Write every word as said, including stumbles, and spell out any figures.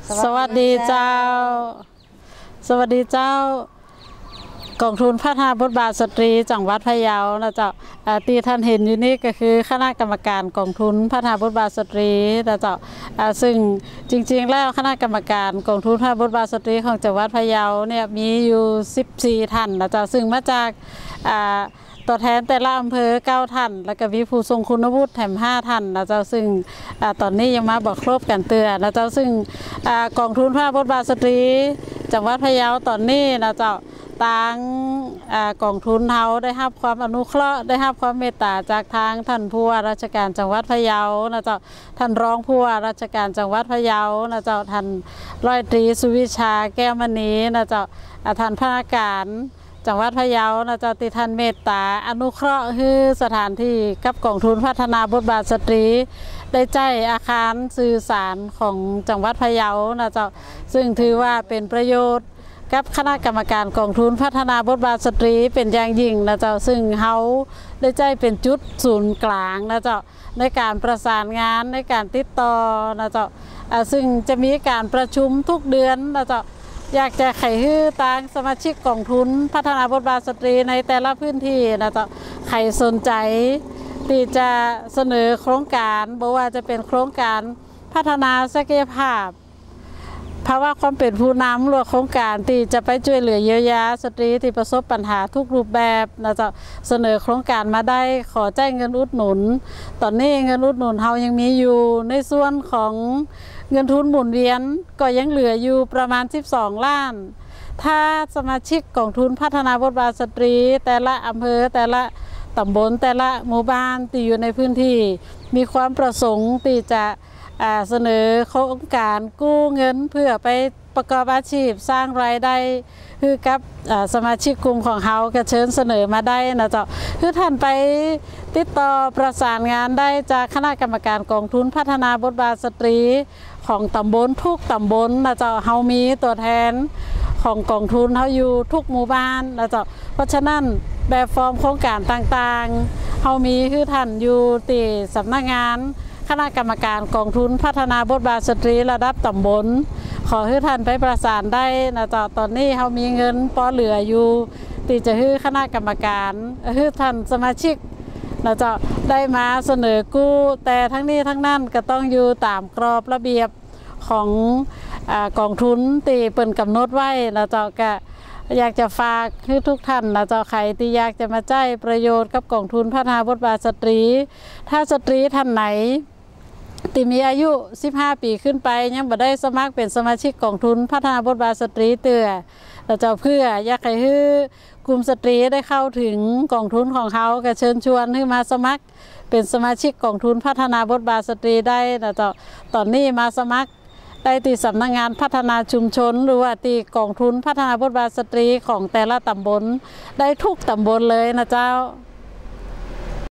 สวัสดีเจ้าสวัสดีเจ้ากองทุนพัฒนาบทบาทสตรีจังหวัดพะเยานะเจ้าที่ท่านเห็นอยู่นี่ก็คือคณะกรรมการกองทุนพัฒนาบทบาทสตรีนะเจ้าซึ่งจริงๆแล้วคณะกรรมการกองทุนพัฒนาบทบาทสตรีของจังหวัดพะเยาเนี่ยมีอยู่สิบสี่ท่านนะเจ้าซึ่งมาจากตัวแทนแต่ละอำเภอเก้าท่านแล้วก็มีผู้ทรงคุณวุฒิแถมห้าท่านนะเจ้าซึ่งตอนนี้ยังมาบอกครบกันเตือนนะเจ้าซึ่งกองทุนพัฒนาบทบาทสตรีจังหวัดพะเยาตอนนี้นะเจ้าต่างกองทุนเฮาได้รับความอนุเคราะห์ได้รับความเมตตาจากทางท่านผู้ว่าราชการจังหวัดพะเยานะเจ้าท่านรองผู้ว่าราชการจังหวัดพะเยานะเจ้าท่านร้อยตรีสุวิชาแก้วมณีนะเจ้าท่านพนักงานจังหวัดพะเยานะเจ้าติท่านเมตตาอนุเคราะห์คือสถานที่กับกองทุนพัฒนาบทบาทสตรีได้ใจอาคารสื่อสารของจังหวัดพะเยานะเจ้าซึ่งถือว่าเป็นประโยชน์กับคณะกรรมการกองทุนพัฒนาบทบาทสตรีเป็นอย่างยิ่งนะเจ้าซึ่งเฮาได้ใจเป็นจุดศูนย์กลางนะเจ้าในการประสานงานในการติดต่อนะเจ้าซึ่งจะมีการประชุมทุกเดือนนะเจ้าอยากจะไขฮื้อตางสมาชิกกองทุนพัฒนาบทบาทสตรีในแต่ละพื้นที่นะเจ้าใครสนใจที่จะเสนอโครงการบอกว่าจะเป็นโครงการพัฒนาศักยภาพภาวะความเป็นผู้นำหรือโครงการที่จะไปช่วยเหลือเยียวยาสตรีที่ประสบปัญหาทุกรูปแบบนะเจ้าเสนอโครงการมาได้ขอแจ้งเงินอุดหนุนตอนนี้เงินอุดหนุนเรายังมีอยู่ในส่วนของเงินทุนหมุนเวียนก็ยังเหลืออยู่ประมาณสิบสองล้านถ้าสมาชิกกองทุนพัฒนาบทบาทสตรีแต่ละอำเภอแต่ละตำบลแต่ละหมู่บ้านที่อยู่ในพื้นที่มีความประสงค์ที่จะเสนอโครงการกู้เงินเพื่อไปประกอบอาชีพสร้างรายได้คือกับสมาชิกกลุ่มของเขาก็เชิญเสนอมาได้นะเจ้าคือท่านไปติดต่อประสานงานได้จากคณะกรรมการกองทุนพัฒนาบทบาทสตรีของตำบลทุกตำบลนะเจ้าเฮามีตัวแทนของกองทุนเขาอยู่ทุกหมู่บ้านนะเจ้าเพราะฉะนั้นแบบฟอร์มโครงการต่างๆเฮามีคือท่านอยู่ที่สำนักงานคณะกรรมการกองทุนพัฒนาบทบาทสตรีระดับตำบลขอให้ท่านไปประสานได้นะเจ้าตอนนี้เขามีเงินพอเหลืออยู่ที่จะให้คณะกรรมการให้ท่านสมาชิกนะเจ้าได้มาเสนอกู้แต่ทั้งนี้ทั้งนั้นก็ต้องอยู่ตามกรอบระเบียบของกองทุนที่เปิดกำหนดไว้นะเจ้าก็อยากจะฝากให้ทุกท่านนะเจ้าใครที่อยากจะมาใช้ประโยชน์กับกองทุนพัฒนาบทบาทสตรีถ้าสตรีท่านไหนที่มีอายุสิบห้าปีขึ้นไปยังบ่ได้สมัครเป็นสมาชิกกองทุนพัฒนาบทบาทสตรีเตือเราจะเพื่ออยากให้กลุ่มสตรีได้เข้าถึงกองทุนของเขาก็เชิญชวนให้มาสมัครเป็นสมาชิกกองทุนพัฒนาบทบาทสตรีได้นะเจ้าตอนนี้มาสมัครได้ที่สำนักงานพัฒนาชุมชนหรือว่าที่กองทุนพัฒนาบทบาทสตรีของแต่ละตำบลได้ทุกตำบลเลยนะเจ้า